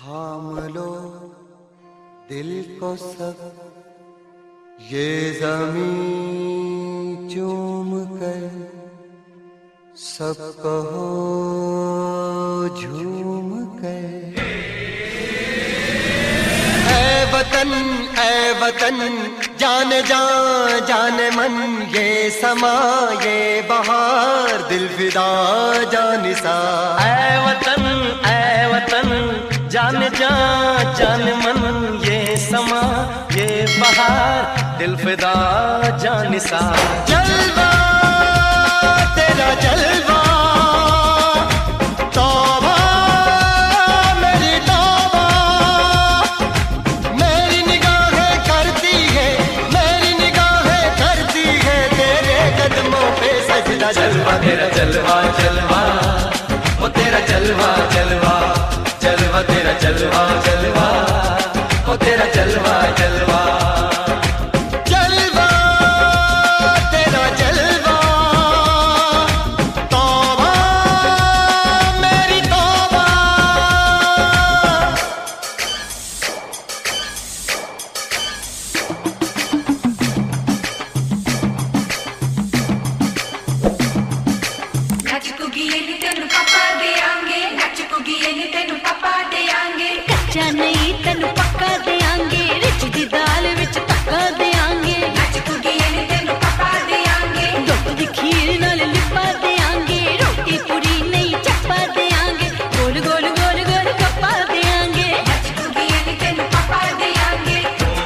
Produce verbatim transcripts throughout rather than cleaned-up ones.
थाम लो दिल को सब, ये ज़मीं चूम कर सब कहो झूम कर। ऐ वतन ऐ वतन जान जान जान मन, ये समा ये बहार दिल फिदा जानिसा। ऐ वतन ऐ वतन जान जान जान मन, ये समा ये बहार दिल फिदा जानिसा। जलवा तेरा जलवा, तौबा मेरी तौबा, मेरी निगाहें करती है मेरी निगाहें करती है तेरे कदमों पे सजदा। जलवा तेरा जलवा जलवा, वो तेरा जलवा जलवा, जलवा तेरा जलवा जलवा, वो तेरा जलवा जलवा। जलवा तेरा जलवा, तौबा मेरी तौबा। नचकुगी नी तेनू पापा देंगे, नचकुगी नी तेनू पापा देंगे। कच्चा नहीं तेनू पक्का देंगे, रिच दी दाल विच तक्का देंगे। नचकुगी नी तेनू पापा देंगे, दुध दी खीर नाल लिपा देंगे। रोटी पूरी नहीं चप्पा देंगे, गोल गोल गोल गोल कप्पा देंगे। नचकुगी नी तेनू पापा देंगे।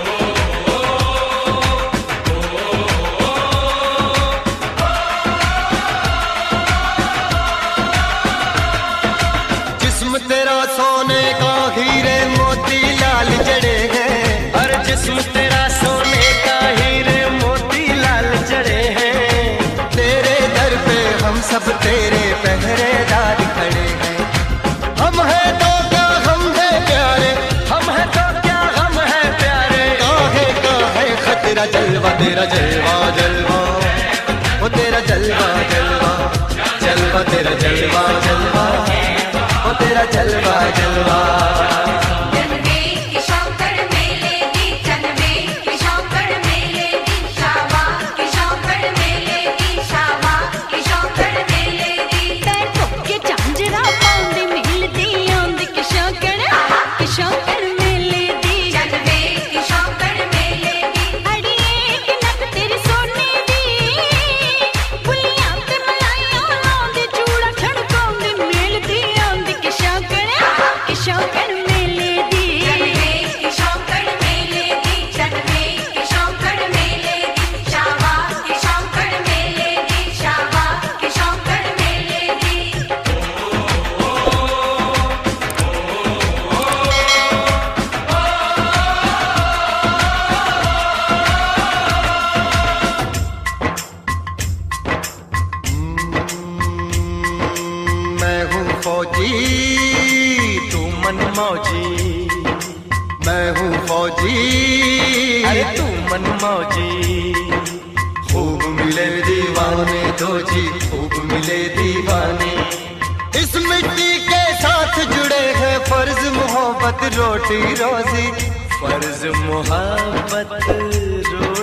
जिस्म तेरा सोने का हीरे मोती लाल जड़े हैं, और जिस्म तेरा सोने का हीरे मोती लाल जड़े हैं। तेरे दर पे हम सब तेरे पहरेदार खड़े हैं। हम हैं तो क्या हम हैं प्यारे, हम है तो क्या हम है प्यारे। काहे का है खतरा। जलवा तेरा जलवा जलवा, वो तेरा जलवा जलवा, जलवा तेरा जलवा जलवा, वो तेरा जलवा जलवा। जनवे की शौकड़ मेले दी, जनवे की शौकड़ मेले दी, शावा की शौकड़ मेले दी, शावा की शौकड़ मेले दी। पैर ठोके झांजरा पाउंदी मिलदी आंदी कि शौकड़ कि शौकड़ मेले दी। जनवे की शौकड़ मेले दी। अड़िए कि नक तेरी सोने दी, बुलियां ते मलाइयां लाउंदी, चूड़ा छड़काउंदी मिलदी आंदी कि शौकड़ कि शौकड़ मेले दी। जनवे की शौकड़ मेले दी, जनवे की शौकड़ मेले दी, शावा की शौकड़ मेले दी, शावा की शौकड़ मेले दी। मैं हूँ फौजी तू मन मौजी, मैं हूँ फौजी, अरे तू मन मौजी। खूब मिले दीवाने दो जी, खूब मिले दीवाने। इस मिट्टी के साथ जुड़े हैं फर्ज मोहब्बत रोटी रोजी। फर्ज मोहब्बत रो